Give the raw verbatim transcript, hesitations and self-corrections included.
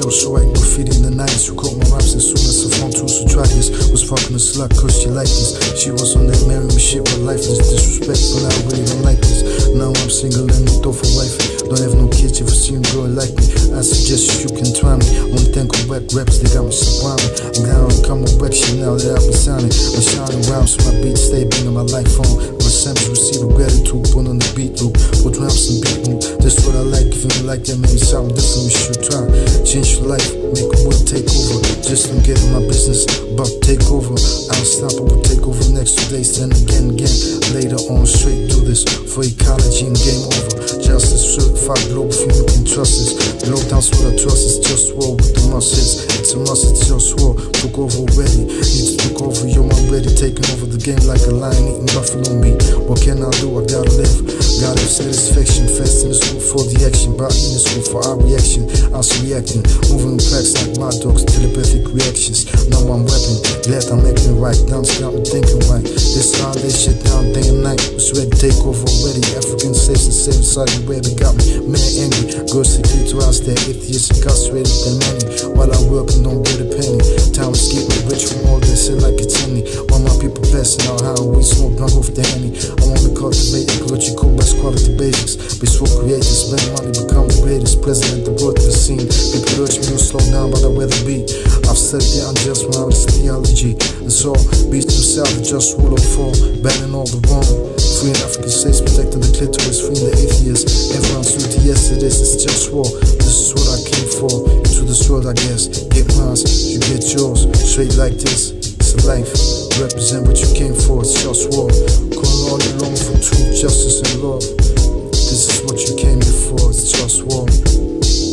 ghetto, so I graffiti in the nineties. Who caught my raps as soon as I found two, so try this. Was fucking a slut cause she liked this. She was on that marry me shit, but lifeless disrespect, but I really don't like this. Now I'm single and no for wife. Don't have no kids if you see a girl like me. I suggest you can try me. On think of whack raps, they got me surrounded. I'm down on come back shit now that I've been sounding. I'm shining around so my beats stay bringing my life on. My samples receive a gratitude, put on the beat loop. Put raps and beat loop. That's what I like, giving me like that, maybe something different we should try. Change your life, make a world take over. Just don't get in my business, but take over. Unstoppable take over next two days, then again, again. Later on, straight do this for ecology and game over. Justice certified global film, you can trust this. Low down's what I trust, it's just war with the muscles. It's a must, it's just war. Took over already, need to took over, yo, I'm ready. Taking over the game like a lion eating buffalo meat. What can I do? I gotta live. Gotta have satisfaction. Fast in the school for the action, body in the school for our reaction. I was reacting, moving tracks like my dogs, telepathic reactions. Now I'm rapping, glad I'm acting right. Now I'm got me thinking right. This how they shit down day and night. Was ready to take over already. African slaves and save side where they got me mad angry. Girls secret to us, they're atheists, incarcerated than many. While I work and don't get a penny. Time is getting rich from all this shit like it's any. While my people passing out how we smoke drunk off the henny. I wanna cultivate ecological best quality basics. Peaceful creators, spend money, become the greatest president the world has seen. People urge me to slow down, but I'd rather be. I've studied the unjust when I was theology. And so, beats themselves, just rule of four, banning all the wrong. Freeing African states, protecting the clitoris, freeing the atheists. Everyone's duty, yes it is, it's just war. This is what I came for, into this world I guess. Get mine, you get yours, straight like this. It's a life, represent what you came for, it's just war. Calling all you long for truth, justice and love. This is what you came here for, it's just war.